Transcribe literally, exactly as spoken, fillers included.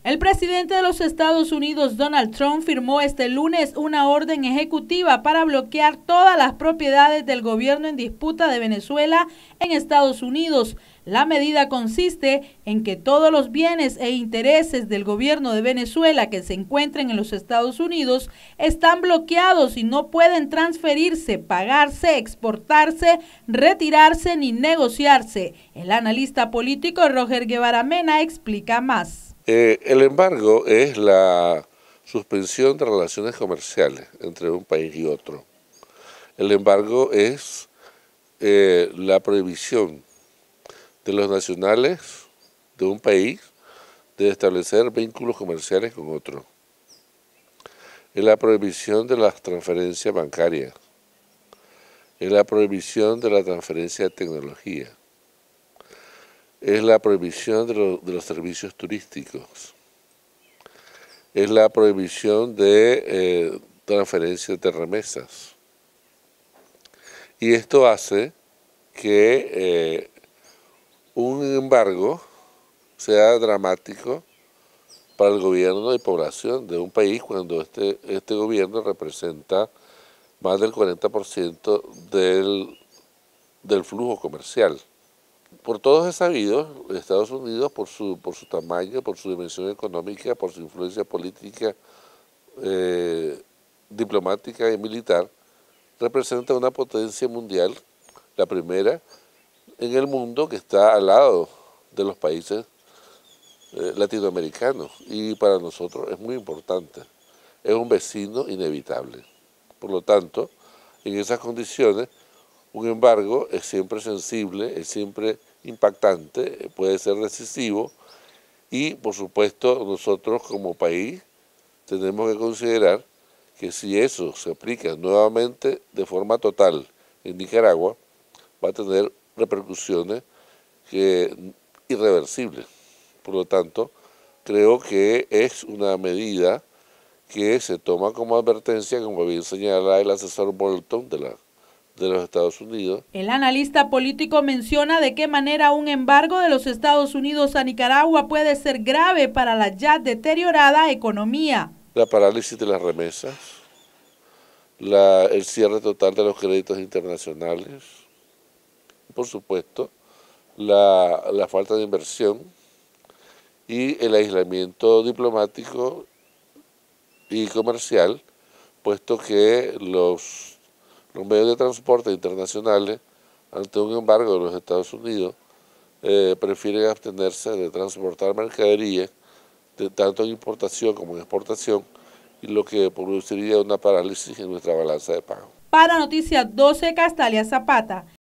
El presidente de los Estados Unidos, Donald Trump, firmó este lunes una orden ejecutiva para bloquear todas las propiedades del gobierno en disputa de Venezuela en Estados Unidos. La medida consiste en que todos los bienes e intereses del gobierno de Venezuela que se encuentren en los Estados Unidos están bloqueados y no pueden transferirse, pagarse, exportarse, retirarse ni negociarse. El analista político Roger Guevara Mena explica más. Eh, el embargo es la suspensión de relaciones comerciales entre un país y otro. El embargo es eh, la prohibición de los nacionales de un país de establecer vínculos comerciales con otro. Es la prohibición de las transferencias bancarias. Es la prohibición de la transferencia de tecnología. Es la prohibición de, lo, de los servicios turísticos, es la prohibición de eh, transferencias de remesas. Y esto hace que eh, un embargo sea dramático para el gobierno y población de un país cuando este, este gobierno representa más del cuarenta por ciento del, del flujo comercial. Por todos es sabido, Estados Unidos, por su, por su tamaño, por su dimensión económica, por su influencia política, eh, diplomática y militar, representa una potencia mundial, la primera en el mundo que está al lado de los países eh, latinoamericanos, y para nosotros es muy importante, es un vecino inevitable. Por lo tanto, en esas condiciones, un embargo es siempre sensible, es siempre impactante, puede ser decisivo y, por supuesto, nosotros como país tenemos que considerar que si eso se aplica nuevamente de forma total en Nicaragua, va a tener repercusiones que, irreversibles. Por lo tanto, creo que es una medida que se toma como advertencia, como bien señala el asesor Bolton de la de los Estados Unidos. El analista político menciona de qué manera un embargo de los Estados Unidos a Nicaragua puede ser grave para la ya deteriorada economía. La parálisis de las remesas, la, el cierre total de los créditos internacionales, por supuesto, la, la falta de inversión y el aislamiento diplomático y comercial, puesto que los Los medios de transporte internacionales, ante un embargo de los Estados Unidos, eh, prefieren abstenerse de transportar mercaderías, de tanto en importación como en exportación, y lo que produciría una parálisis en nuestra balanza de pago. Para Noticias doce, Castalia Zapata.